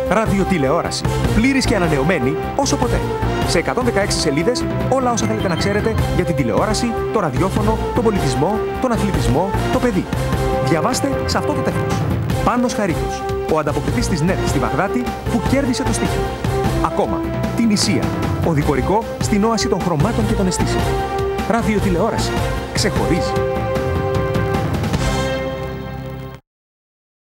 Ραδιοτηλεόραση. Πλήρης και ανανεωμένη όσο ποτέ. Σε 116 σελίδες όλα όσα θέλετε να ξέρετε για την τηλεόραση, το ραδιόφωνο, τον πολιτισμό, τον αθλητισμό, το παιδί. Διαβάστε σε αυτό το τεύχος. Πάνος Χαρίτος, ο ανταποκριτής της ΝΕΤ στη Βαγδάτη που κέρδισε το στοίχημα. Ακόμα, την Ισία, οδηπορικό στην όαση των χρωμάτων και των αισθήσεων. Ραδιοτηλεόραση. Ξεχωρίζει.